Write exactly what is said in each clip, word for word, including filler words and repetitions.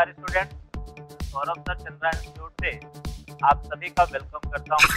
नमस्कार student, Saurabh sir Chandra institute से आप सभी का वेलकम करता हूं।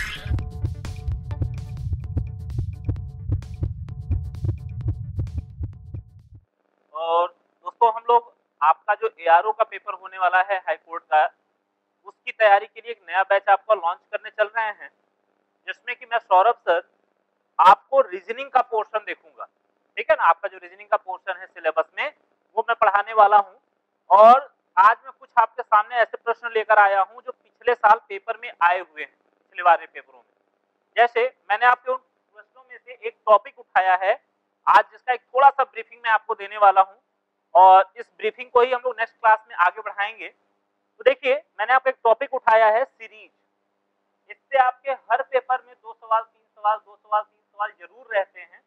और दोस्तों, हम लोग आपका जो एआरओ का पेपर होने वाला है हाई कोर्ट का, उसकी तैयारी के लिए एक नया बैच आपका लॉन्च करने चल रहे हैं, जिसमें कि मैं सौरभ सर आपको रीजनिंग का पोर्शन देखूंगा। ठीक है ना, आपका जो रीजनिंग का पोर्शन है सिलेबस में, वो मैं पढ़ाने वाला हूं। और आज मैं कुछ आपके सामने ऐसे प्रश्न लेकर आया हूं जो पिछले साल पेपर में आए हुए हैं, पिछले वाले पेपरों में। जैसे मैंने आपके उन प्रश्नों में से एक टॉपिक उठाया है आज, जिसका एक थोड़ा सा ब्रीफिंग मैं आपको देने वाला हूं, और इस ब्रीफिंग को ही हम लोग नेक्स्ट क्लास में आगे बढ़ाएंगे। तो देखिए, मैंने आपको एक टॉपिक उठाया है सीरीज। इससे आपके हर पेपर में दो सवाल तीन सवाल दो सवाल तीन सवाल जरूर रहते हैं,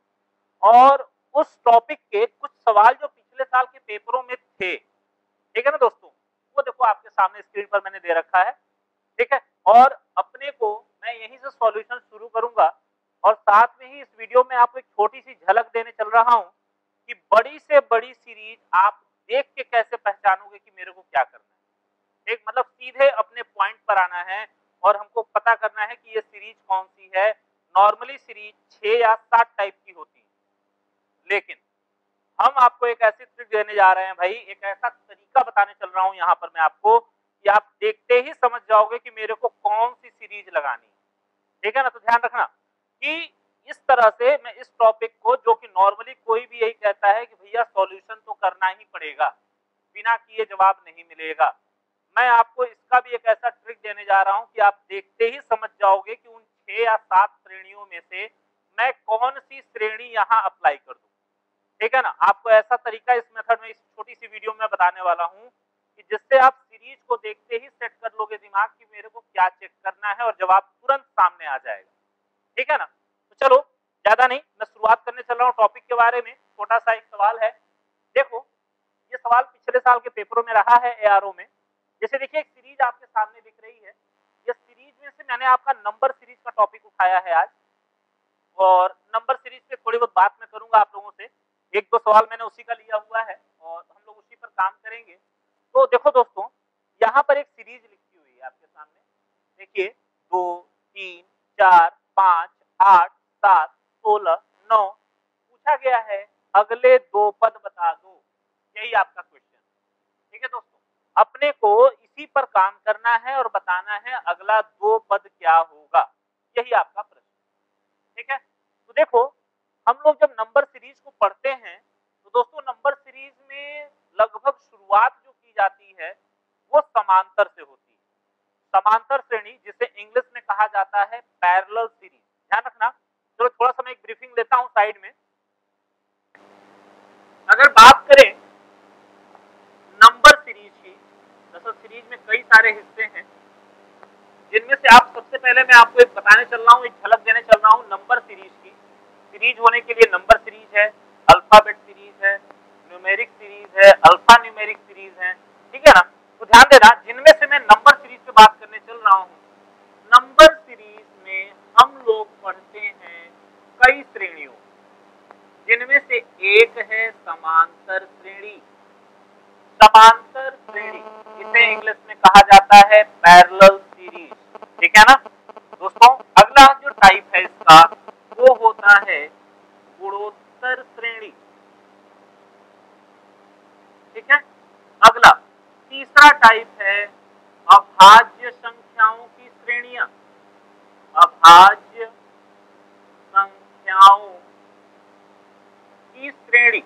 और उस टॉपिक के कुछ सवाल जो पिछले साल के पेपरों में थे, ठीक है ना दोस्तों, वो देखो आपके सामने स्क्रीन पर मैंने दे रखा है। ठीक है, और अपने को मैं यहीं से सॉल्यूशन शुरू करूंगा, और साथ में ही इस वीडियो में आपको एक छोटी सी झलक देने चल रहा हूं कि बड़ी से बड़ी सीरीज आप देख के कैसे पहचानोगे कि मेरे को क्या करना है। एक मतलब सीधे अपने पॉइंट पर आना है और हमको पता करना है कि ये सीरीज कौन सी है। नॉर्मली सीरीज छह या सात टाइप की होती है, लेकिन हम आपको एक ऐसी ट्रिक देने जा रहे हैं भाई, एक ऐसा तरीका बताने चल रहा हूं यहां पर मैं आपको, कि आप देखते ही समझ जाओगे कि मेरे को कौन सी सीरीज लगानी है। ठीक है ना, तो ध्यान रखना कि इस तरह से मैं इस टॉपिक को, जो कि नॉर्मली कोई भी यही कहता है कि भैया सॉल्यूशन तो करना ही पड़ेगा, बिना किए जवाब नहीं मिलेगा, मैं आपको इसका भी एक ऐसा ट्रिक देने जा रहा हूं कि आप देखते ही समझ जाओगे कि उन छह या सात श्रेणियों में से मैं कौन सी श्रेणी यहां अप्लाई कर दूं। ठीक है ना, आपको ऐसा तरीका इस मेथड में, इस छोटी सी वीडियो में बताने वाला हूं कि जिससे आप सीरीज को देखते ही सेट कर लोगे दिमाग कि मेरे को क्या चेक करना है, और जवाब तुरंत सामने आ जाएगा। ठीक है ना, तो चलो ज्यादा नहीं, मैं शुरुआत करने चल रहा हूं टॉपिक के बारे में। छोटा सा एक सवाल है, देखो ये सवाल पिछले साल के पेपरों में रहा है एआरओ में। जैसे देखिए, एक सीरीज आपके सामने दिख रही है, ये सीरीज में से मैंने आपका नंबर सीरीज का टॉपिक उठाया है आज, और नंबर सीरीज पे थोड़ी बहुत बात मैं करूंगा आप लोगों से। एक दो सवाल मैंने उसी का लिया हुआ है और हम लोग उसी पर काम करेंगे। तो देखो दोस्तों, यहाँ पर एक सीरीज लिखी हुई है आपके सामने, देखिए दो तीन चार पाँच आठ सात सोलह नौ, पूछा गया है अगले दो पद बता दो, यही आपका क्वेश्चन। ठीक है दोस्तों, अपने को इसी पर काम करना है और बताना है अगला दो पद क्या होगा, यही आपका प्रश्न। ठीक है, तो देखो हम लोग जब नंबर सीरीज को पढ़ते हैं, तो दोस्तों नंबर सीरीज में लगभग शुरुआत जो की जाती है वो समांतर से होती है। समांतर श्रेणी, जिसे इंग्लिश में कहा जाता है पैरेलल सीरीज। ध्यान रखना। चलो थोड़ा सा मैं एक ब्रीफिंग लेता हूं साइड में। अगर बात करें नंबर सीरीज की, दरअसल सीरीज में कई सारे हिस्से हैं, जिनमें से आप सबसे पहले मैं आपको एक बताने चल रहा हूं, एक झलक देने चल रहा हूं नंबर सीरीज की। सीरीज होने के लिए नंबर सीरीज है, अल्फाबेट सीरीज है, न्यूमेरिक सीरीज है, अल्फा न्यूमेरिक सीरीज है। ठीक है ना, तो ध्यान देना, जिनमें से मैं नंबर सीरीज पे बात करने चल रहा हूँ। नंबर सीरीज में हम लोग पढ़ते हैं कई श्रेणियों, जिनमें से एक है समांतर श्रेणी। समांतर श्रेणी, इसे इंग्लिश में कहा जाता है पैरेलल सीरीज। ठीक है ना दोस्तों, अगला जो टाइप है इसका, वो होता है गुणोत्तर श्रेणी। ठीक है, अगला तीसरा टाइप है अभाज्य संख्याओं की श्रेणियां। अभाज्य संख्याओं की श्रेणी,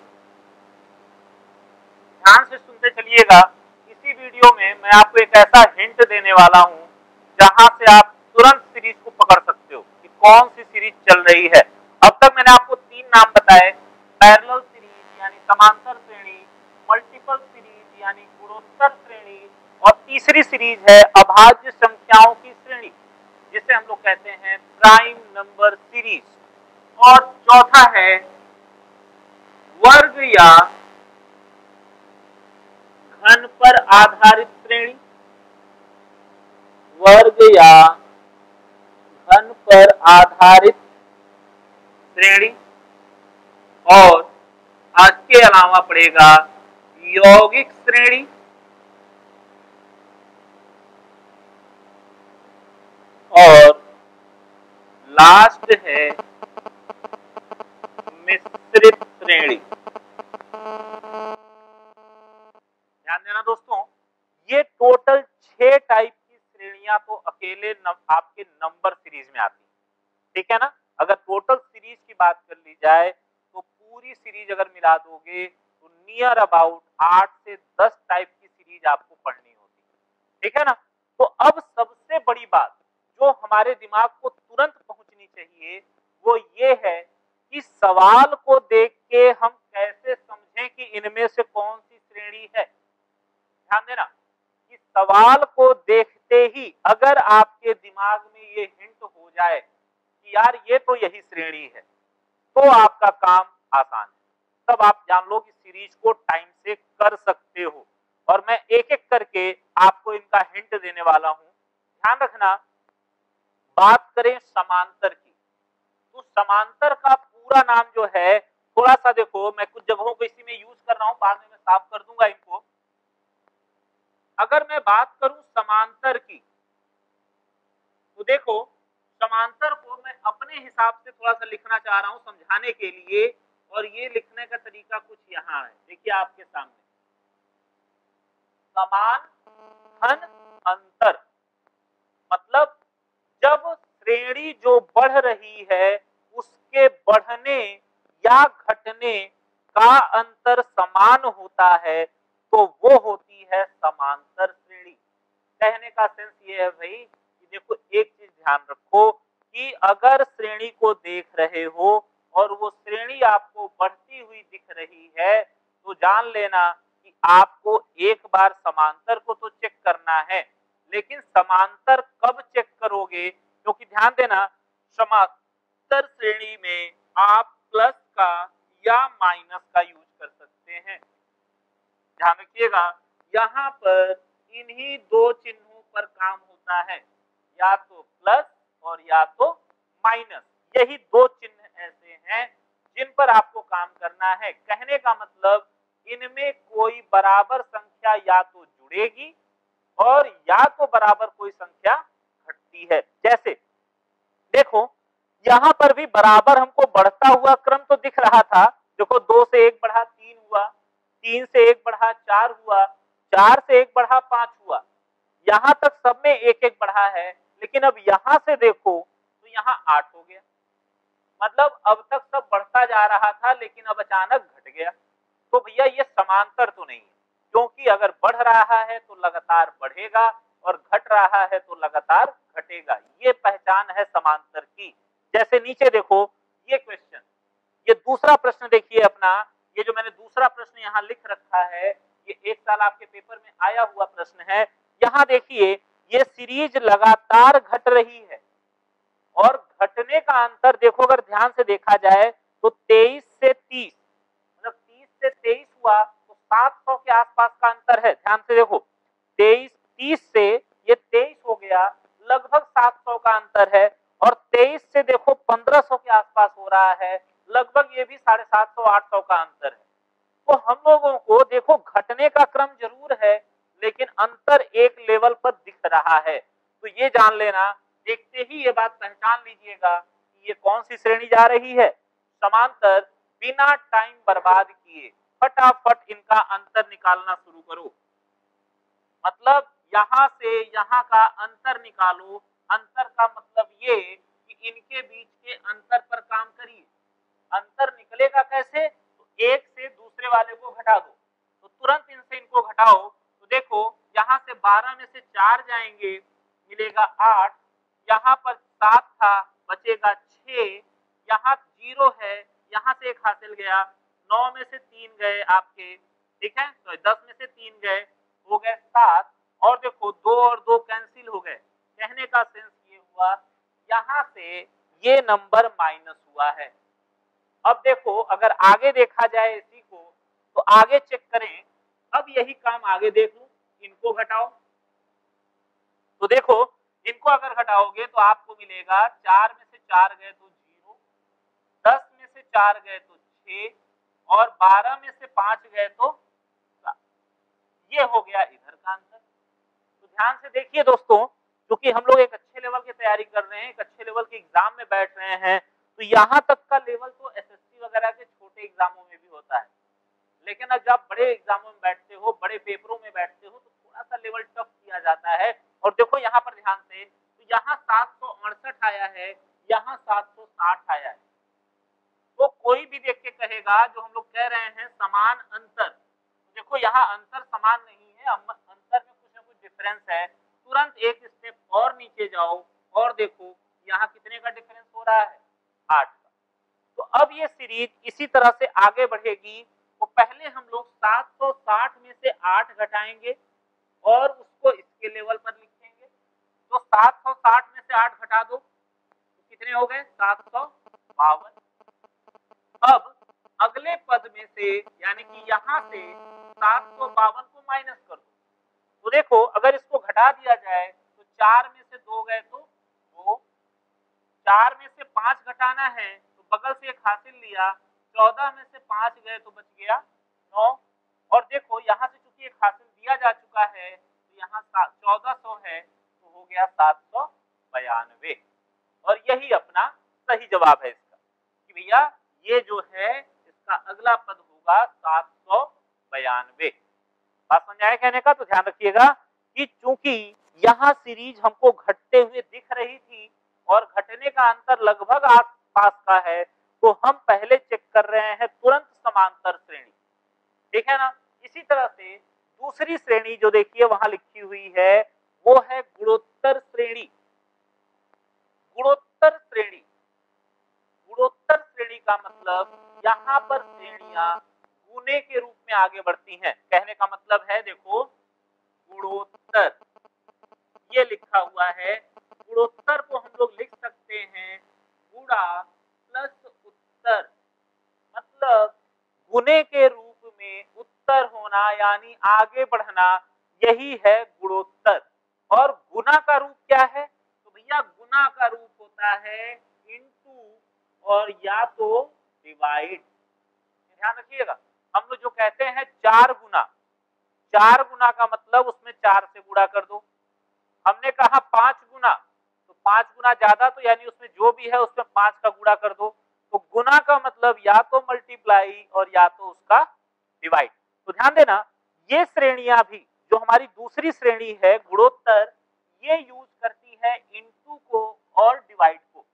ध्यान से सुनते चलिएगा। इसी वीडियो में मैं आपको एक ऐसा हिंट देने वाला हूं जहां से आप तुरंत सीरीज को पकड़ सकते हो कि कौन सी सीरीज चल रही है। अब तक मैंने आपको तीन नाम बताए, पैरेलल सीरीज यानी समांतर श्रेणी, मल्टीपल सीरीज यानी गुणोत्तर श्रेणी, और तीसरी सीरीज है अभाज्य संख्याओं की श्रेणी, जिसे हम लोग कहते हैं प्राइम नंबर सीरीज। और चौथा है वर्ग या घन पर आधारित श्रेणी। वर्ग या घन पर आधारित श्रेणी, और आज के अलावा पड़ेगा यौगिक श्रेणी, और लास्ट है मिश्रित श्रेणी। ध्यान देना दोस्तों, ये टोटल छह टाइप की श्रेणियां तो अकेले नम, आपके नंबर सीरीज में आती है, ठीक है ना। अगर टोटल सीरीज की बात कर ली जाए तो पूरी सीरीज अगर मिला दोगे तो नियर अबाउट आठ से दस टाइप की सीरीज आपको पढ़नी होती है, ठीक है ना। तो अब सबसे बड़ी बात जो हमारे दिमाग को तुरंत पहुंचनी चाहिए वो ये है कि सवाल को देख के हम कैसे समझें कि इनमें से कौन सी श्रेणी है। ध्यान देना कि सवाल को देखते ही अगर आपके दिमाग में ये हिंट हो जाए कि यार ये तो यही श्रेणी है, तो आपका काम आसान है। तब आप जान लो कि सीरीज को टाइम से कर सकते हो। और मैं एक एक करके आपको इनका हिंट देने वाला हूं। ध्यान रखना, बात करें समांतर की, तो समांतर का पूरा नाम जो है, थोड़ा सा देखो, मैं कुछ जगहों को इसी में यूज कर रहा हूं, बाद में मैं साफ कर दूंगा इनको। अगर मैं बात करूं समांतर की, तो देखो समांतर को मैं अपने हिसाब से थोड़ा सा लिखना चाह रहा हूं समझाने के लिए, और ये लिखने का तरीका कुछ यहाँ है, देखिए आपके सामने। समान घन अंतर मतलब जब श्रेणी जो बढ़ रही है उसके बढ़ने या घटने का अंतर समान होता है तो वो होती है समांतर श्रेणी। कहने का सेंस ये है भाई कि देखो एक चीज ध्यान रखो कि अगर श्रेणी को देख रहे हो और वो श्रेणी आपको बढ़ती हुई दिख रही है तो जान लेना कि आपको एक बार समांतर को तो चेक करना है, लेकिन समांतर कब चेक करोगे, क्योंकि ध्यान देना समांतर श्रेणी में आप प्लस का या माइनस का यूज कर सकते हैं। ध्यान रखिएगा, यहाँ पर इन्हीं दो चिन्हों पर काम होता है, या तो प्लस और या तो माइनस। यही दो चिन्ह ऐसे हैं जिन पर आपको काम करना है। कहने का मतलब इनमें कोई बराबर संख्या या तो जुड़ेगी और या तो बराबर कोई संख्या घटती है। जैसे देखो यहाँ पर भी बराबर हमको बढ़ता हुआ क्रम तो दिख रहा था। देखो दो से एक बढ़ा तीन हुआ, तीन से एक बढ़ा चार हुआ, चार से एक बढ़ा पांच हुआ, यहाँ तक सब में एक एक बढ़ा है। लेकिन अब यहाँ से देखो तो यहाँ आठ हो गया, मतलब अब तक सब बढ़ता जा रहा था लेकिन अब अचानक घट गया। तो भैया ये समांतर तो नहीं है, क्योंकि अगर बढ़ रहा है तो लगातार बढ़ेगा और घट रहा है तो लगातार घटेगा। ये पहचान है समांतर की। जैसे नीचे देखो ये क्वेश्चन, ये दूसरा प्रश्न देखिए अपना, ये जो मैंने दूसरा प्रश्न यहाँ लिख रखा है ये एक साल आपके पेपर में आया हुआ प्रश्न है। यहाँ देखिए ये सीरीज लगातार घट रही है और घटने का अंतर देखो अगर ध्यान से देखा जाए तो तेईस से तीस, मतलब तीस से तेईस हुआ तो सात सौ के आसपास का अंतर है। ध्यान से देखो तेईस तीस से ये तेईस हो गया, लगभग सात सौ का अंतर है। और तेईस से देखो पंद्रह सौ के आसपास हो रहा है, लगभग ये भी साढ़े सात सौ आठ सौ का अंतर है। तो हम लोगों को देखो घटने का क्रम जरूर है लेकिन अंतर एक लेवल पर दिख रहा है। तो ये जान लेना, देखते ही ये बात पहचान लीजिएगा कि ये कौन सी श्रेणी जा रही है, समांतर। बिना टाइम बर्बाद किए फटाफट इनका अंतर निकालना शुरू करो, मतलब यहां से यहां का अंतर निकालो। अंतर का मतलब ये कि इनके बीच के अंतर पर काम करिए। अंतर निकलेगा कैसे, तो एक से दूसरे वाले को घटा दो, तो तुरंत इनसे इनको घटाओ तो देखो यहाँ से बारह में से चार जाएंगे मिलेगा आठ, यहाँ पर सात था बचेगा छह, यहाँ जीरो है यहाँ से एक हासिल गया, नौ में से तीन गए आपके, ठीक है, तो दस में से तीन गए, हो गए सात, और देखो दो और दो कैंसिल हो गए। कहने का सेंस ये हुआ यहाँ से ये नंबर माइनस हुआ है। अब देखो अगर आगे देखा जाए इसी को तो आगे चेक करें, अब यही काम आगे देख लो, इनको घटाओ तो देखो इनको अगर घटाओगे तो आपको मिलेगा चार में से चार गए तो जीरो, दस में से चार गए तो छह और बारह में से पांच गए तो सात। ये हो गया इधर का अंतर। तो ध्यान से देखिए दोस्तों, क्योंकि हम लोग एक अच्छे लेवल की तैयारी कर रहे हैं, एक अच्छे लेवल के एग्जाम में बैठ रहे हैं, तो यहाँ तक का लेवल तो एसएससी वगैरह के छोटे एग्जामों में भी होता है। लेकिन अब जब बड़े एग्जामों में बैठते हो, बड़े पेपरों में बैठते हो, तो थोड़ा सा लेवल टफ किया जाता है। और देखो यहाँ पर ध्यान से, तो यहाँ सात सौ अड़सठ आया है, यहाँ सात सौ साठ आया है। तो कोई भी देख के कहेगा, जो हम लोग कह रहे हैं समान अंतर, तो देखो यहाँ अंतर समान नहीं है, अंतर में कुछ ना कुछ डिफरेंस है। तुरंत एक स्टेप और नीचे जाओ और देखो यहाँ कितने का डिफरेंस हो रहा है, आठ का। तो अब ये सीरीज इसी तरह से आगे बढ़ेगी। तो पहले हम लोग सात सौ साठ में से आठ घटाएंगे और उसको इसके लेवल पर लिखेंगे। तो सात सौ साठ में से आठ घटा दो तो कितने हो गए, सात सौ बावन। अब अगले पद में से यानी कि यहाँ से सात सौ बावन को माइनस कर दो। तो देखो अगर इसको घटा दिया जाए तो चार में से दो गए तो दो, चार में से पांच घटाना है तो बगल से एक हासिल लिया, चौदह में से पांच गए तो बच गया नौ। और देखो यहाँ से चूंकि एक हासिल दिया जा चुका है तो यहाँ चौदह सौ है तो हो गया सात सौ बयानवे। और यही अपना सही जवाब है इसका कि भैया ये जो है इसका अगला पद होगा सात सौ बयानवे। बात समझ आया कहने का? तो ध्यान रखिएगा कि चूंकि यहाँ सीरीज हमको घटते हुए दिख रही थी और घटने का अंतर लगभग आस पास का है, तो हम पहले चेक कर रहे हैं तुरंत समांतर श्रेणी, ठीक है ना। इसी तरह से दूसरी श्रेणी जो देखिए वहां लिखी हुई है वो है गुणोत्तर श्रेणी। गुणोत्तर श्रेणी, गुणोत्तर श्रेणी का मतलब यहाँ पर श्रेणियां गुणे के रूप में आगे बढ़ती हैं। कहने का मतलब है देखो गुणोत्तर ये लिखा हुआ है, गुणोत्तर को हम लोग लिख सकते हैं गुणा प्लस उत्तर, मतलब गुणे के रूप में उत्तर होना यानी आगे बढ़ना, यही है गुणोत्तर। और गुना का रूप क्या है, तो भैया गुना का रूप होता है इनटू और या तो डिवाइड। ध्यान रखिएगा, हम लोग जो कहते हैं चार गुना, चार गुना का मतलब उसमें चार से गुणा कर दो। हमने कहा पांच गुना, तो पांच गुना ज्यादा तो यानी उसमें जो भी है उसमें पांच का गुणा कर दो। तो गुना का मतलब या तो मल्टीप्लाई और या तो उसका डिवाइड। तो ध्यान देना ये श्रेणियां भी जो हमारी दूसरी श्रेणी है गुणोत्तर, ये यूज करती है इनटू को और डिवाइड को।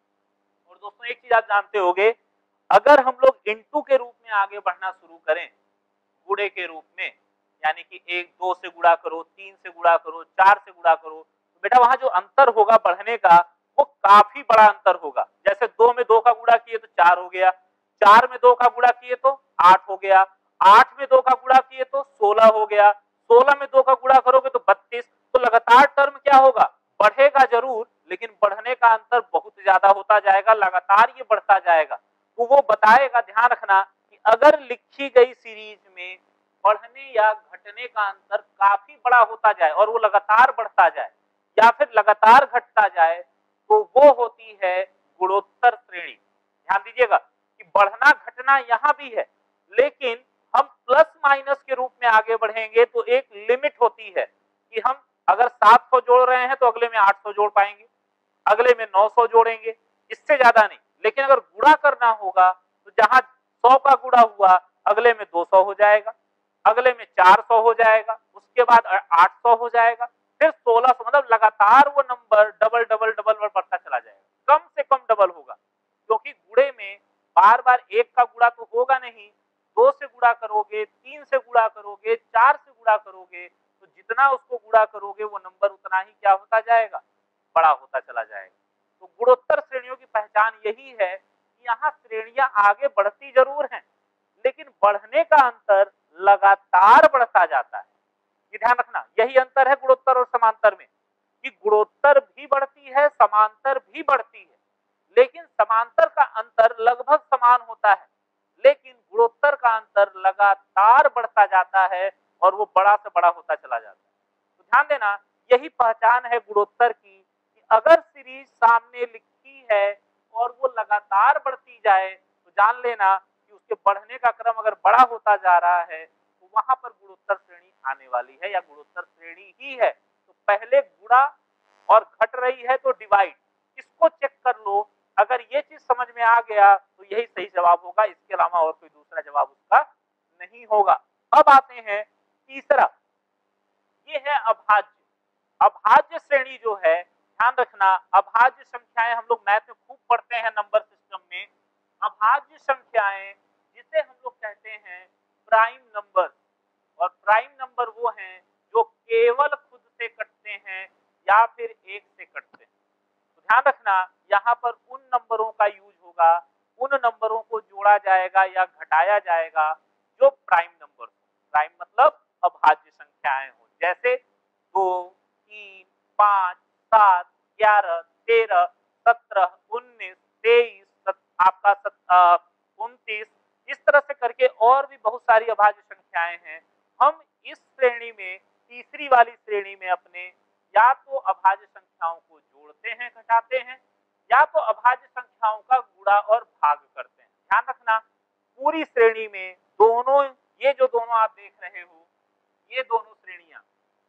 और दोस्तों एक चीज आप जानते होंगे, अगर हम लोग इनटू के रूप में आगे बढ़ना शुरू करें गुणे के रूप में, यानी कि एक दो से गुणा करो, तीन से गुणा करो, चार से गुणा करो, तो बेटा वहां जो अंतर होगा बढ़ने का वो काफी बड़ा अंतर होगा। जैसे दो में दो का गुणा किए तो चार हो गया, चार में दो का गुणा किए तो आठ हो गया, आठ में दो का गुणा किए तो सोलह हो गया, सोलह में दो का गुणा करोगे तो बत्तीस। तो लगातार टर्म क्या होगा, बढ़ेगा जरूर, लेकिन बढ़ने का अंतर बहुत ज्यादा होता जाएगा, लगातार ये बढ़ता जाएगा। तो वो बताएगा, ध्यान रखना कि अगर लिखी गई सीरीज में बढ़ने या घटने का अंतर काफी बड़ा होता जाए और वो लगातार बढ़ता जाए या फिर लगातार घटता जाए, तो वो होती है गुणोत्तर श्रेणी। ध्यान दीजिएगा कि बढ़ना घटना यहां भी है, लेकिन हम प्लस माइनस के रूप में आगे बढ़ेंगे तो एक लिमिट होती है कि हम अगर सात सौ जोड़ रहे हैं तो अगले में आठ सौ जोड़ पाएंगे, अगले में नौ सौ जोड़ेंगे, इससे ज्यादा नहीं। लेकिन अगर गुणा करना होगा तो जहां सौ का गुणा हुआ अगले में दो सौ हो जाएगा, अगले में चार सौ हो जाएगा, उसके बाद आठ सौ हो जाएगा, फिर सोलह सौ, मतलब लगातार वो नंबर डबल डबल डबल बढ़ता चला जाएगा, कम से कम डबल होगा। क्योंकि गुणे में बार बार एक का गुणा तो होगा नहीं, दो से गुणा करोगे, तीन से गुणा करोगे, चार से गुणा करोगे, तो जितना उसको गुणा करोगे वो नंबर उतना ही क्या होता जाएगा, बड़ा होता चला जाएगा। तो गुणोत्तर श्रेणियों की पहचान यही है कि यहाँ श्रेणियां आगे बढ़ती जरूर हैं, लेकिन बढ़ने का अंतर लगातार बढ़ता जाता है। ये ध्यान रखना, यही अंतर है गुणोत्तर और समांतर में कि गुणोत्तर भी बढ़ती है, समांतर भी बढ़ती है, लेकिन समांतर का अंतर लगभग समान होता है, लेकिन गुणोत्तर का अंतर लगातार बढ़ता जाता है और वो बड़ा से बड़ा होता चला जाता है। तो ध्यान देना, यही पहचान है गुणोत्तर की कि अगर सीरीज सामने लिखी है और वो लगातार बढ़ती जाए तो जान लेना कि उसके बढ़ने का क्रम अगर बड़ा होता जा रहा है तो वहां पर गुणोत्तर श्रेणी आने वाली है या गुणोत्तर श्रेणी ही है। तो पहले गुणा और घट रही है तो डिवाइड। इसको चेक कर लो, अगर ये चीज समझ में आ गया तो यही सही जवाब होगा, इसके अलावा और कोई दूसरा जवाब उसका नहीं होगा। अब आते हैं तीसरा, ये है अभाज्य। अभाज्य श्रेणी जो है, ध्यान रखना, अभाज्य संख्याएं हम लोग मैथ में खूब पढ़ते हैं नंबर सिस्टम में। अभाज्य संख्याएं जिसे हम लोग कहते हैं प्राइम नंबर, और प्राइम नंबर वो हैं जो केवल खुद से कटते हैं या फिर एक से कटते हैं। तो ध्यान रखना, यहाँ पर उन नंबरों का यूज होगा, उन नंबरों को जोड़ा जाएगा या घटाया जाएगा जो प्राइम नंबर हो। प्राइम मतलब अभाज्य संख्याएं हो, जैसे दो, तीन, पांच, सात, ग्यारह, तेरह, सत्रह, उन्नीस, तेईस, आपका उनतीस, इस तरह से करके और भी बहुत सारी अभाज्य संख्याएं हैं। हम इस श्रेणी में, तीसरी वाली श्रेणी में अपने या तो अभाज्य संख्याओं को जोड़ते हैं, घटाते हैं, या तो अभाज्य संख्याओं का गुणा और भाग करते हैं। ध्यान रखना, पूरी श्रेणी में दोनों, ये जो दोनों आप देख रहे हो, ये दोनों श्रेणियां,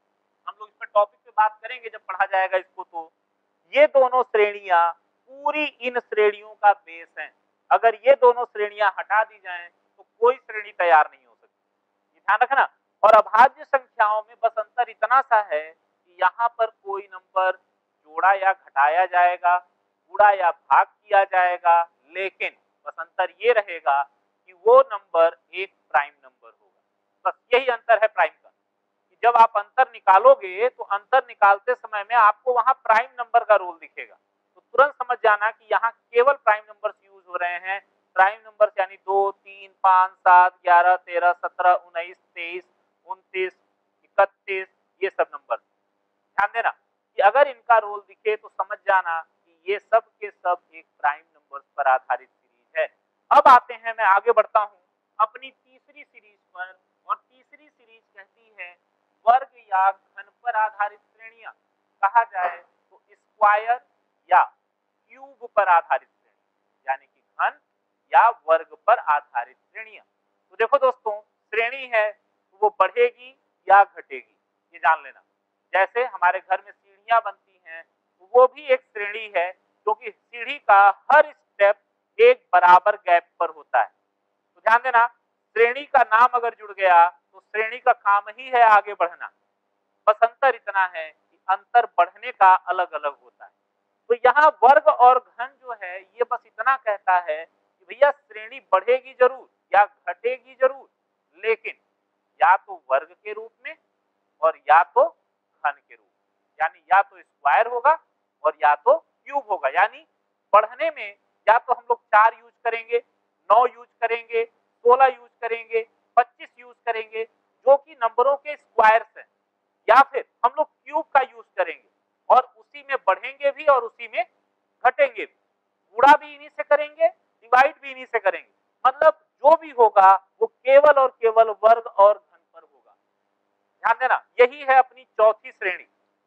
हम लोग इस पर टॉपिक पे बात करेंगे जब पढ़ा जाएगा इसको, तो ये दोनों श्रेणियां पूरी इन श्रेणियों का बेस हैं। अगर ये दोनों श्रेणियां हटा दी जाएं तो कोई श्रेणी तैयार नहीं हो सकती, ध्यान रखना। और अभाज्य संख्याओं में बस अंतर इतना सा है कि यहाँ पर कोई नंबर जोड़ा या घटाया जाएगा, गुणा या भाग किया जाएगा, लेकिन बस अंतर ये रहेगा कि वो नंबर एक प्राइम नंबर होगा। बस यही अंतर है प्राइम का, कि जब आप अंतर निकालोगे तो अंतर निकालते समय में आपको वहां प्राइम नंबर का रोल दिखेगा, तो तुरंत समझ जाना कि यहाँ केवल प्राइम नंबर्स यूज हो रहे हैं। प्राइम नंबर्स यानी दो, तीन, पांच, सात, ग्यारह, तेरह, सत्रह, उन्नीस, तेईस, उनतीस, इकतीस, ये सब नंबर। ध्यान देना कि अगर इनका रोल दिखे तो समझ जाना कि ये सब के सब एक प्राइम नंबर्स पर आधारित सीरीज है। अब आते हैं, मैं आगे बढ़ता हूँ अपनी तीसरी सीरीज पर, और तीसरी सीरीज कहती है वर्ग या घन पर आधारित श्रेणियां, कहा जाए तो स्क्वायर या क्यूब पर आधारित श्रेणी, यानी कि घन या वर्ग पर आधारित श्रेणियां। तो देखो दोस्तों, श्रेणी है तो वो बढ़ेगी या घटेगी, ये जान लेना। जैसे हमारे घर में सीढ़ियां बनती हैं, तो वो भी एक श्रेणी है, क्योंकि सीढ़ी का हर स्टेप एक बराबर गैप पर होता है। तो ध्यान देना, श्रेणी का नाम अगर जुड़ गया तो श्रेणी का काम ही है आगे बढ़ना। बस अंतर इतना है कि अंतर बढ़ने का अलग अलग होता है। तो यहाँ वर्ग और घन जो है, ये बस इतना कहता है कि भैया श्रेणी बढ़ेगी जरूर या घटेगी जरूर, लेकिन या तो वर्ग के रूप में और या तो घन के रूप में, यानी या तो स्क्वायर होगा और या तो क्यूब होगा। यानी बढ़ने में या तो हम लोग चार यूज करेंगे, नौ यूज करेंगे, सोलह यूज करेंगे, पच्चीस यूज करेंगे, जो कि नंबरों के स्क्वायर्स हैं, या फिर हम लोग क्यूब का यूज करेंगे और उसी में बढ़ेंगे भी और उसी में घटेंगे भी, गुणा भी इन्हीं से करेंगे, डिवाइड भी इन्हीं से करेंगे। मतलब जो भी होगा वो केवल और केवल वर्ग और घन पर होगा। ध्यान देना, यही है अपनी चौथी श्रेणी।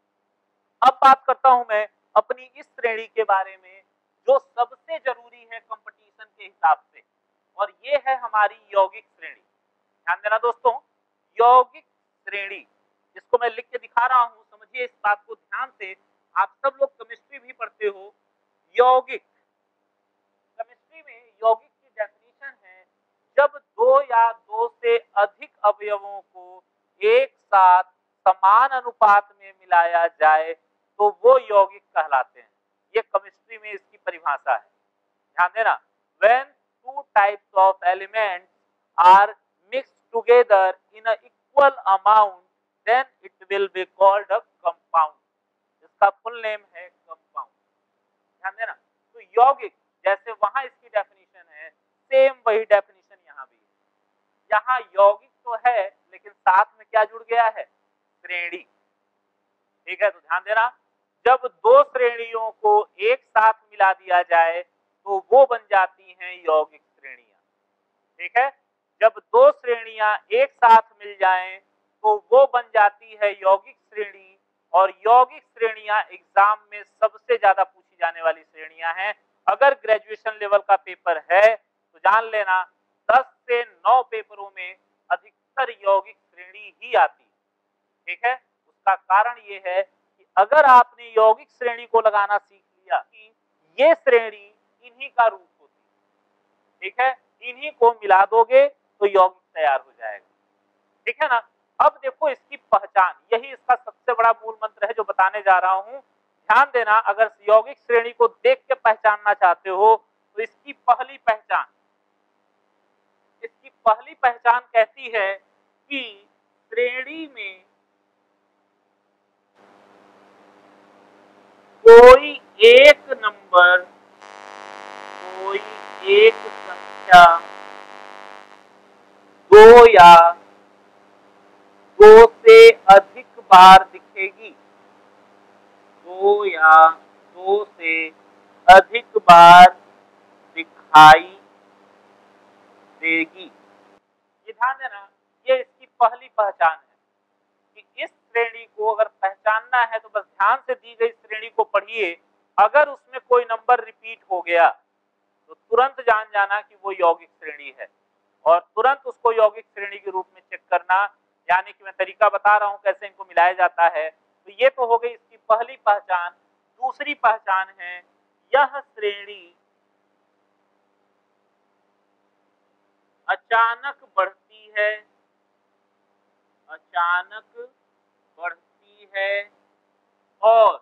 अब बात करता हूं मैं अपनी इस श्रेणी के बारे में जो सबसे जरूरी है कंपटीशन के हिसाब से, और ये है हमारी यौगिक श्रेणी। ध्यान देना दोस्तों, यौगिक श्रेणी, जिसको मैं लिख के दिखा रहा हूं, समझिए इस बात को ध्यान से। आप सब लोग केमिस्ट्री भी पढ़ते हो। यौगिक, केमिस्ट्री में यौगिक की डेफिनेशन है जब दो या दो से अधिक अवयवों को एक साथ समान अनुपात में मिलाया जाए तो वो यौगिक कहलाते हैं। ये केमिस्ट्री में इसकी परिभाषा है। ध्यान देना, when two types of elements are mixed together in a equal amount then it will be called a compound। इसका फुल नेम है कंपाउंड। ध्यान देना, तो यौगिक जैसे वहां इसकी डेफिनेशन है, सेम वही डेफिनेशन यहाँ भी है। यहाँ यौगिक तो है लेकिन साथ में क्या जुड़ गया है, श्रेणी। ठीक है, तो ध्यान देना, जब दो श्रेणियों को एक साथ मिला दिया जाए तो वो बन जाती हैं यौगिक श्रेणियां। ठीक है, जब दो श्रेणियां एक साथ मिल जाएं तो वो बन जाती है यौगिक श्रेणी। और यौगिक श्रेणियां एग्जाम में सबसे ज्यादा पूछी जाने वाली श्रेणियां हैं। अगर ग्रेजुएशन लेवल का पेपर है तो जान लेना दस से नौ पेपरों में अधिकतर यौगिक श्रेणी ही आती है। ठीक है, उसका कारण ये है कि अगर आपने यौगिक श्रेणी को लगाना सीख लिया कि ये श्रेणी इन्हीं का रूप होती है, ठीक है, इन्हीं को मिला दोगे तो यौगिक तैयार हो जाएगा, ठीक है ना। अब देखो इसकी पहचान, यही इसका सबसे बड़ा मूल मंत्र है जो बताने जा रहा हूं। ध्यान देना, अगर यौगिक श्रेणी को देख के पहचानना चाहते हो तो इसकी पहली पहचान इसकी पहली पहचान कहती है कि श्रेणी में कोई एक नंबर, कोई एक संख्या दो या दो से अधिक बार दिखेगी, दो या दो से अधिक बार दिखाई देगी। ये ध्यान देना, ये इसकी पहली पहचान है कि इस श्रेणी को अगर पहचानना है तो बस ध्यान से दी गई श्रेणी को पढ़िए, अगर उसमें कोई नंबर रिपीट हो गया तो तुरंत जान जाना कि वो यौगिक श्रेणी है और तुरंत उसको यौगिक श्रेणी के रूप में चेक करना, यानी कि मैं तरीका बता रहा हूं कैसे इनको मिलाया जाता है। तो ये तो हो गई इसकी पहली पहचान। दूसरी पहचान है, यह श्रेणी अचानक बढ़ती है, अचानक बढ़ती है और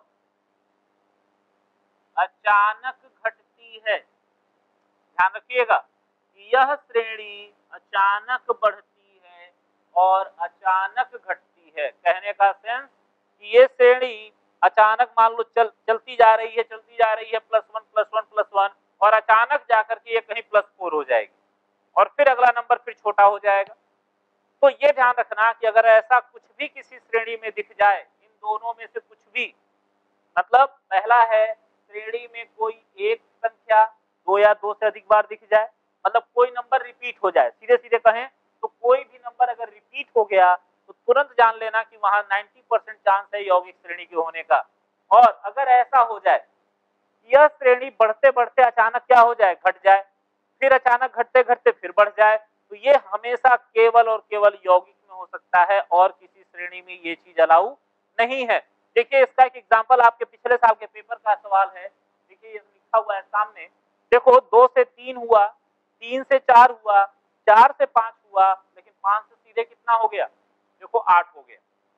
अचानक घटती है। ध्यान रखिएगा कि यह श्रेणी अचानक बढ़ती है और अचानक घटती है। कहने का सेंस कि ये श्रेणी अचानक मान लो चल चलती जा रही है चलती जा रही है plus one plus one plus one और अचानक जाकर के ये कहीं प्लस फोर हो जाएगी और फिर अगला नंबर फिर छोटा हो जाएगा। तो ये ध्यान रखना कि अगर ऐसा कुछ भी किसी श्रेणी में दिख जाए, इन दोनों में से कुछ भी, मतलब पहला है श्रेणी में कोई एक संख्या दो या दो से अधिक बार दिख जाए, मतलब कोई नंबर रिपीट हो जाए, सीधे सीधे कहें तो कोई भी नंबर अगर रिपीट हो गया तो तुरंत जान लेना कि वहां नब्बे परसेंट चांस है यौगिक श्रेणी के होने का। और अगर ऐसा हो जाए यह श्रेणी बढ़ते बढ़ते अचानक क्या हो जाए, घट जाए, फिर अचानक घटते घटते फिर बढ़ जाए, तो ये हमेशा केवल और केवल यौगिक में हो सकता है और किसी श्रेणी में ये चीज अलाउ नहीं है। देखिए इसका एक एग्जांपल आपके पिछले साल के पेपर का सवाल है, देखिए ये लिखा हुआ है सामने, देखो दो से तीन हुआ, तीन से चार हुआ, चार से पांच हुआ, लेकिन पांच से सीधे कितना हो गया, देखो आठ हो गया।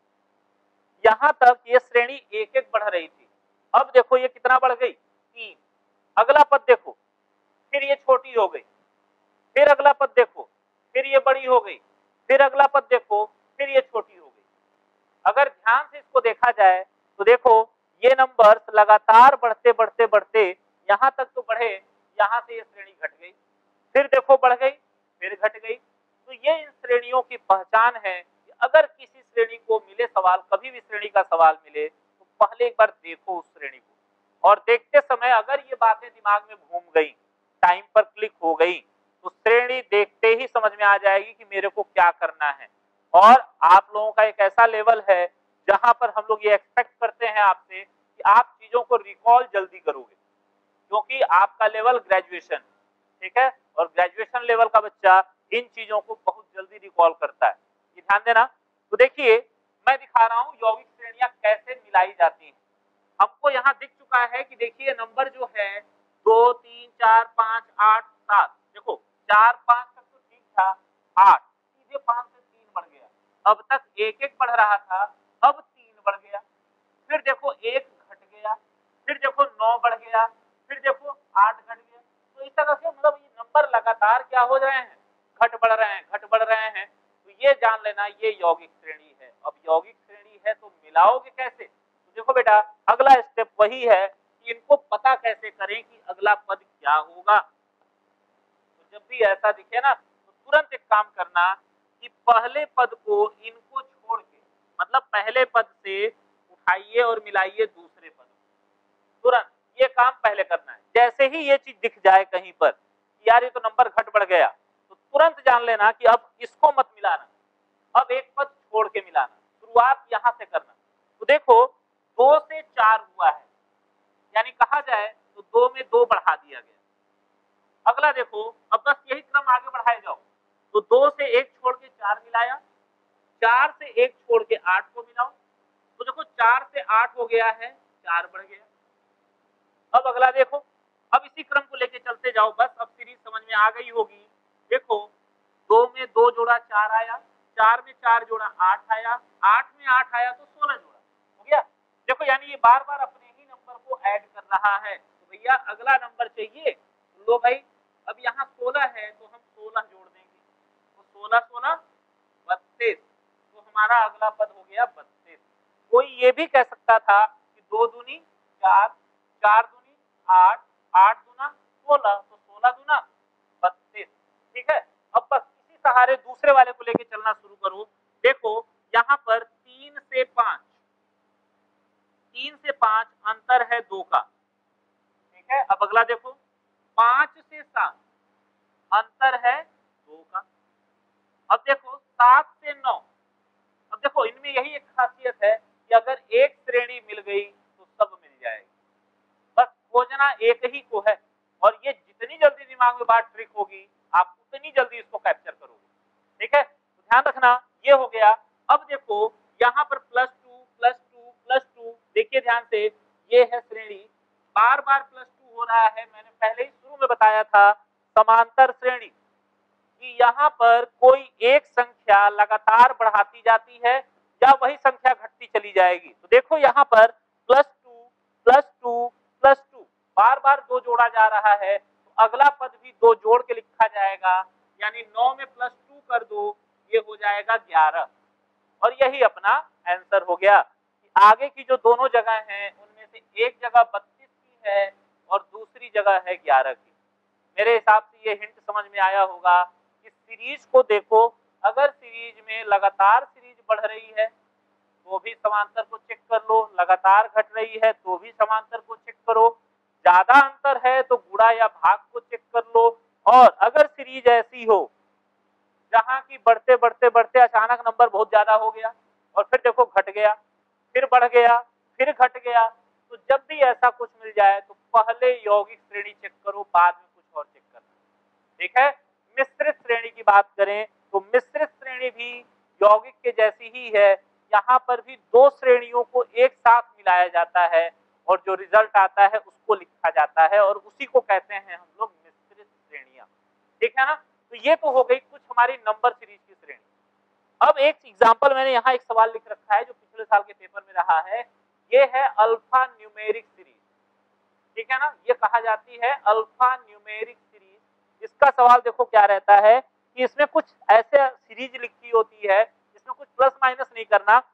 यहां तक ये श्रेणी एक एक बढ़ रही थी, अब देखो ये कितना बढ़ गई, तीन। अगला पद देखो, फिर ये छोटी हो गई, फिर अगला पद देखो, फिर ये बड़ी हो गई, फिर अगला पद देखो, फिर ये छोटी हो गई। अगर ध्यान से इसको देखा जाए तो देखो ये नंबर्स लगातार बढ़ते बढ़ते बढ़ते यहां तक तो बढ़े, यहां से ये श्रेणी घट गई, फिर देखो बढ़ गई, फिर घट गई। तो ये इन श्रेणियों की पहचान है कि अगर किसी श्रेणी को मिले सवाल, कभी भी श्रेणी का सवाल मिले तो पहले एक बार देखो उस श्रेणी को, और देखते समय अगर ये बातें दिमाग में घूम गई, टाइम पर क्लिक हो गई, तो श्रेणी देखते ही समझ में आ जाएगी कि मेरे को क्या करना है। और आप लोगों का एक ऐसा लेवल है जहां पर हम लोग ये एक्सपेक्ट करते हैं आपसे कि आप चीजों को रिकॉल जल्दी करोगे, क्योंकि आपका लेवल ग्रेजुएशन, ठीक है, और ग्रेजुएशन लेवल का बच्चा इन चीजों को बहुत जल्दी रिकॉल करता है, ये ध्यान देना। तो देखिए मैं दिखा रहा हूं यौगिक श्रेणियां कैसे मिलाई जाती हैं। हमको यहाँ दिख चुका है कि देखिए नंबर जो है दो तीन चार पांच आठ सात, देखो चार पांच तक तो ठीक था, आठ सीधे पांच से तीन बढ़ गया, अब तक एक एक बढ़ रहा था, अब तीन बढ़ गया, फिर देखो एक घट गया, फिर देखो नौ बढ़ गया, फिर देखो आठ घट गया। तो इस तरह से मतलब ये नंबर लगातार क्या हो रहे हैं, घट बढ़ रहे हैं, घट बढ़ रहे हैं। तो ये जान लेना ये यौगिक श्रेणी है। अब यौगिक श्रेणी है तो मिलाओगे कैसे, तो देखो बेटा अगला स्टेप वही है कि इनको पता कैसे करें कि अगला पद क्या होगा। तो जब भी ऐसा दिखे ना तो तुरंत एक काम करना कि पहले पद को इनको छोड़ के, मतलब पहले पद से उठाइए और मिलाइए दूसरे पद, तुरंत ये काम पहले करना है। जैसे ही ये चीज दिख जाए कहीं पर कि यार ये तो नंबर घट बढ़ गया, तो तुरंत जान लेना कि अब इसको मत मिलाना, अब एक पद छोड़ के मिलाना, शुरुआत यहां से करना। तो देखो दो से चार हुआ है, यानी कहा जाए तो दो में दो बढ़ा दिया गया। अगला देखो, अब बस यही क्रम आगे बढ़ाए जाओ, तो दो से एक छोड़ के चार मिलाया, चार से एक छोड़ के आठ को मिलाओ, तो देखो चार से आठ हो गया है, चार बढ़ गया। अब अगला देखो, अब इसी क्रम को लेके चलते जाओ, बस अब सीरीज समझ में आ गई होगी। देखो दो में दो जोड़ा चार आया, चार में चार जोड़ा आठ आया, आठ में आठ आया तो सोलह जोड़ा हो गया। देखो यानी ये बार बार अपने ही नंबर को ऐड कर रहा है। तो भैया अगला नंबर चाहिए, लो भाई अब यहाँ सोलह है तो हम सोलह जोड़ देंगे, तो सोलह सोलह बत्तीस, तो हमारा अगला पद हो गया बत्तीस। कोई ये भी कह सकता था कि दो दूनी चार, चार दूनी आठ, आठ दूना सोलह, तो सोलह दूना बत्तीस। ठीक है, अब बस इसी सहारे दूसरे वाले को लेके चलना शुरू करो। देखो यहाँ पर तीन से पांच, तीन से पांच अंतर है दो का। ठीक है, अब अगला देखो पांच से सात अंतर है दो का। अब देखो सात से नौ, अब देखो इनमें यही एक खासियत है कि अगर एक श्रेणी मिल गई तो सब मिल जाएगी, बस खोजना एक ही को है। और ये जितनी जल्दी दिमाग में बात ट्रिक होगी आप उतनी जल्दी इसको कैप्चर करोगे। ठीक है, तो ध्यान रखना, ये हो गया। अब देखो यहाँ पर plus two plus two plus two, देखिए ध्यान से, ये है श्रेणी, बार बार प्लस टू हो रहा है। मैंने पहले ही शुरू में बताया था समांतर श्रेणी कि यहाँ पर कोई एक संख्या लगातार बढ़ाती जाती है या वही संख्या घटती चली जाएगी। तो देखो यहाँ पर plus two plus two plus two, बार बार दो जोड़ा जा रहा है, तो अगला पद भी दो जोड़ के लिखा जाएगा, यानी नौ में प्लस टू कर दो, ये हो जाएगा ग्यारह। और यही अपना आंसर हो गया कि आगे की जो दोनों जगह हैं उनमें से एक जगह बत्तीस की है और दूसरी जगह है ग्यारह की। मेरे हिसाब से ये हिंट समझ में आया होगा कि सीरीज को देखो, अगर सीरीज में लगातार सीरीज बढ़ रही है तो भी समांतर को चेक कर लो, लगातार घट रही है तो भी समांतर को चेक करो, ज्यादा अंतर है तो गुणा या भाग को चेक कर लो। और अगर सीरीज ऐसी हो जहां की बढ़ते बढ़ते बढ़ते अचानक नंबर बहुत ज्यादा हो गया और फिर देखो घट गया, फिर बढ़ गया, फिर घट गया, तो जब भी ऐसा कुछ मिल जाए तो पहले यौगिक श्रेणी चेक करो, बाद में कुछ और चेक करना। ठीक है, मिश्रित श्रेणी की बात करें तो मिश्रित श्रेणी भी यौगिक के जैसी ही है। यहाँ पर भी दो श्रेणियों को एक साथ मिलाया जाता है और जो रिजल्ट आता है उसको लिखा जाता है और उसी को कहते हैं हम लोग मिश्रित श्रेणियां। ठीक है ना, तो ये तो हो गई कुछ हमारी नंबर सीरीज की श्रेणी। अब एक एग्जांपल मैंने यहाँ एक सवाल लिख रखा है जो पिछले साल के पेपर में रहा है, ये है अल्फा न्यूमेरिक सीरीज। ठीक है ना, ये कहा जाती है अल्फा न्यूमेरिक सीरीज। इसका सवाल देखो क्या रहता है कि इसमें कुछ ऐसे सीरीज लिखी होती है इसमें कुछ प्लस माइनस नहीं करना,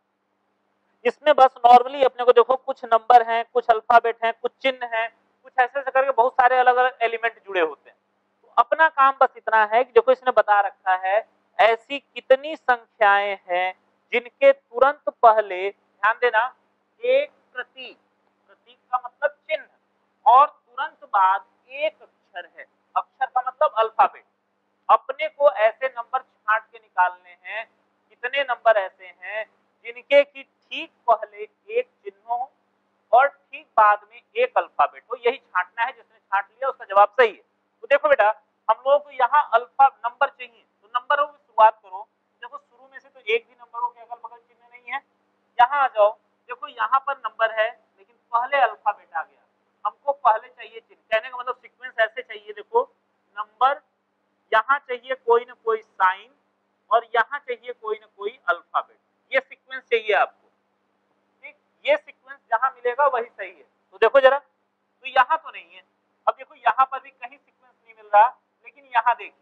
इसमें बस नॉर्मली अपने को देखो कुछ नंबर हैं, कुछ अल्फाबेट हैं, कुछ चिन्ह हैं, कुछ ऐसे ऐसे करके बहुत सारे अलग अलग एलिमेंट जुड़े होते हैं। तो अपना काम बस इतना है कि देखो इसने बता रखा है ऐसी कितनी संख्याएं हैं जिनके तुरंत पहले, ध्यान देना, एक प्रतीक, प्रतीक का मतलब चिन्ह, और तुरंत बाद एक अक्षर है, अक्षर का मतलब अल्फाबेट। अपने को ऐसे नंबर छांट के निकालने हैं, कितने नंबर ऐसे हैं जिनके की ठीक पहले एक चिन्ह हो और ठीक बाद में एक अल्फाबेट हो, यही छांटना है। जिसने छांट लिया उसका जवाब सही है। तो देखो बेटा, हम लोगों को यहाँ अल्फा नंबर चाहिए, तो नंबरों की शुरुआत करो। देखो शुरू में से तो एक भी नंबरों के अगल बगल चिन्ह नहीं है, यहाँ आ जाओ, देखो यहाँ पर नंबर है लेकिन पहले अल्फाबेट आ गया, हमको पहले चाहिए चिन्ह। कहने का मतलब सीक्वेंस ऐसे चाहिए, देखो नंबर, यहाँ चाहिए कोई ना कोई साइन और यहाँ चाहिए कोई ना कोई अल्फाबेट, ये सीक्वेंस चाहिए आपको। ठीक, ये सीक्वेंस जहां मिलेगा वही सही है। तो देखो जरा, तो यहाँ तो नहीं है, अब देखो यहाँ पर भी कहीं सीक्वेंस नहीं मिल रहा, लेकिन यहाँ देखिए,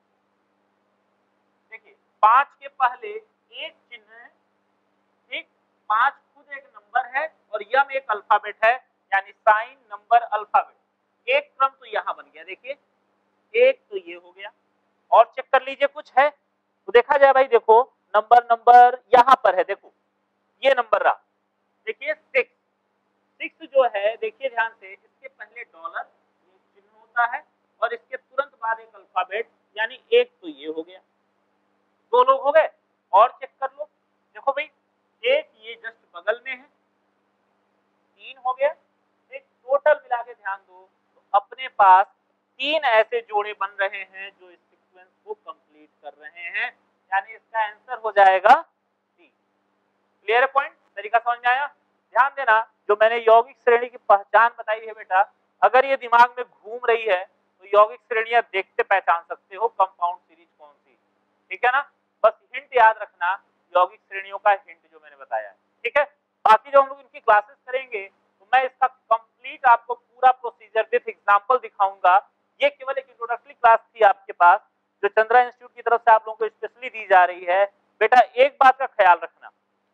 देखिए पांच के पहले एक चिन्ह है, ठीक, पांच खुद एक नंबर है और यम एक अल्फाबेट है, यानी साइन नंबर अल्फाबेट। एक क्रम तो यहाँ बन गया, देखिए एक तो ये हो गया, और चेक कर लीजिए कुछ है तो देखा जाए भाई, देखो नंबर नंबर यहाँ पर है, देखो ये नंबर रहा, देखिए सिक्स, सिक्स जो है देखिए ध्यान से, इसके पहले डॉलर चिन्ह होता है और इसके तुरंत बाद एक अल्फाबेट, यानी एक तो ये हो गया, दो लोग हो गए। और चेक कर लो, देखो भाई एक ये जस्ट बगल में है, तीन हो गया, एक टोटल मिला के ध्यान दो तो अपने पास तीन ऐसे जोड़े बन रहे हैं जो इस सीक्वेंस को कंप्लीट कर रहे हैं, यानी इसका आंसर हो जाएगा डी। क्लियर है पॉइंट, तरीका समझ में आया? ध्यान देना, जो मैंने यौगिक श्रेणी की पहचान बताई है बेटा, अगर ये दिमाग में घूम रही है तो यौगिक श्रेणियां देखते पहचान सकते हो कंपाउंड सीरीज कौन सी, ठीक है ना। बस हिंट याद रखना, यौगिक श्रेणियों का हिंट जो मैंने बताया है, ठीक है। बाकी जो हम लोग इनकी क्लासेस करेंगे तो मैं इसका कंप्लीट आपको पूरा प्रोसीजर विद एग्जांपल दिखाऊंगा। ये केवल एक इंट्रोडक्टरी क्लास थी आपके पास, जो चंद्रा इंस्टीट्यूट की तरफ से आप लोगों को स्पेशली दी जा रही है। बेटा एक बात का ख्याल रखना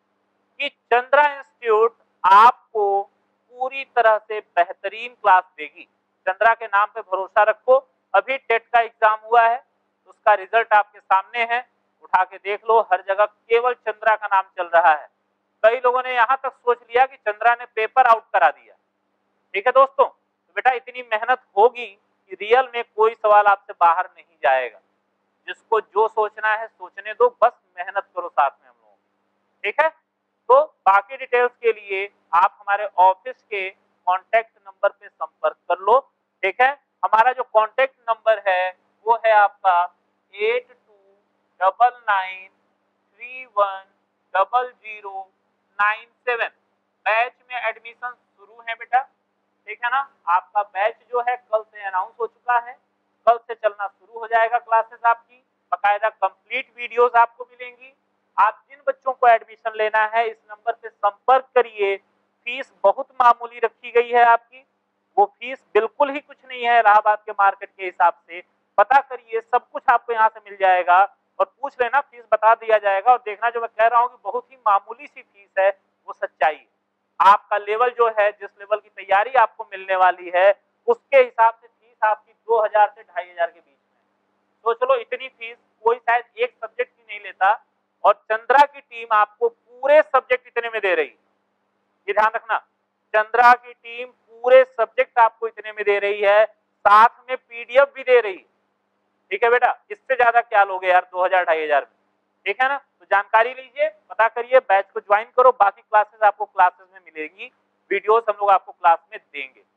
कि चंद्रा इंस्टीट्यूट आपको पूरी तरह से बेहतरीन क्लास देगी। चंद्रा के नाम पे भरोसा रखो। अभी टेट का एग्जाम हुआ है, उसका रिजल्ट आपके सामने है, उठा के देख लो, हर जगह केवल चंद्रा का नाम चल रहा है। कई लोगों ने यहां तक सोच लिया कि चंद्रा ने पेपर आउट करा दिया, ठीक है दोस्तों। तो बेटा इतनी मेहनत होगी कि रियल में कोई सवाल आपसे बाहर नहीं जाएगा। जिसको जो सोचना है सोचने दो, बस मेहनत करो साथ में हम लोग, ठीक है। तो बाकी डिटेल्स के लिए आप हमारे ऑफिस के कॉन्टेक्ट नंबर पे संपर्क कर लो, ठीक है। हमारा जो कॉन्टेक्ट नंबर है वो है आपका eight two double nine three one double zero nine seven. Batch में एडमिशन शुरू है बेटा, ठीक है ना। आपका बैच जो है कल से अनाउंस हो चुका है, कल से चलना शुरू हो जाएगा क्लासेस आपकी। बाकायदा कंप्लीट वीडियोस आपको मिलेंगी। आप जिन बच्चों को एडमिशन लेना है इस नंबर पे संपर्क करिए। फीस बहुत मामूली रखी गई है आपकी, वो फीस बिल्कुल ही कुछ नहीं है इलाहाबाद के मार्केट के हिसाब से। पता करिए, सब कुछ आपको यहाँ से मिल जाएगा और पूछ लेना, फीस बता दिया जाएगा। और देखना, जो मैं कह रहा हूँ कि बहुत ही मामूली सी फीस है, वो सच्चाई है। आपका लेवल जो है, जिस लेवल की तैयारी आपको मिलने वाली है, उसके हिसाब से फीस आपकी दो हजार से ढाई हजार के बीच में। तो चलो, इतनी फीस कोई शायद एक सब्जेक्ट की नहीं लेता, और चंद्रा की टीम आपको पूरे सब्जेक्ट इतने में दे रही है। ये ध्यान रखना, चंद्रा की टीम पूरे सब्जेक्ट आपको इतने में दे रही है, साथ में पीडीएफ भी दे रही है, ठीक है बेटा। इससे ज्यादा क्या लोगे यार दो हजार ढाई हजार में, ठीक है ना। तो जानकारी लीजिए, पता करिए, बैच को ज्वाइन करो। बाकी क्लासेस आपको क्लासेस में मिलेंगी, वीडियोस हम लोग आपको क्लास में देंगे।